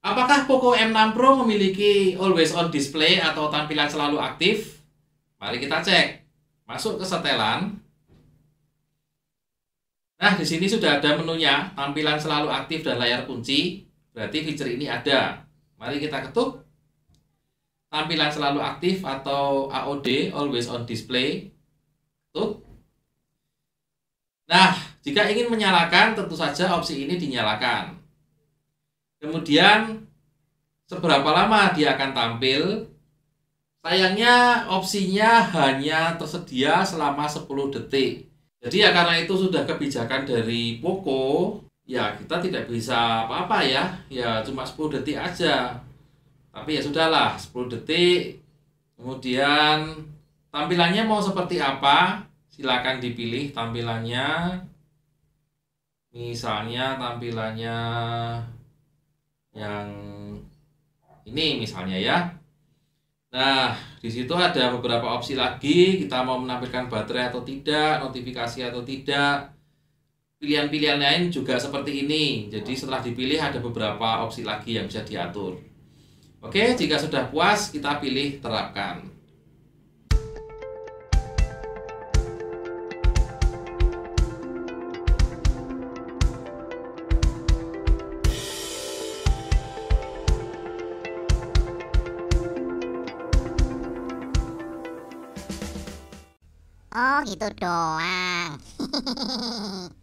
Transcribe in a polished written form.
Apakah Poco M6 Pro memiliki always on display atau tampilan selalu aktif? Mari kita cek. Masuk ke setelan. Nah, di sini sudah ada menunya, tampilan selalu aktif dan layar kunci. Berarti fitur ini ada. Mari kita ketuk. Tampilan selalu aktif atau AOD, always on display. Ketuk. Nah, jika ingin menyalakan, tentu saja opsi ini dinyalakan. Kemudian, seberapa lama dia akan tampil? Sayangnya opsinya hanya tersedia selama 10 detik. Jadi ya karena itu sudah kebijakan dari Poco, ya kita tidak bisa apa-apa ya. Ya cuma 10 detik aja. Tapi ya sudahlah, 10 detik. Kemudian tampilannya mau seperti apa? Silakan dipilih tampilannya. Misalnya tampilannya yang ini misalnya ya. Nah, di situ ada beberapa opsi lagi. Kita mau menampilkan baterai atau tidak, notifikasi atau tidak. Pilihan-pilihan lain juga seperti ini. Jadi setelah dipilih ada beberapa opsi lagi yang bisa diatur. Oke, jika sudah puas, kita pilih terapkan. Oh gitu doang.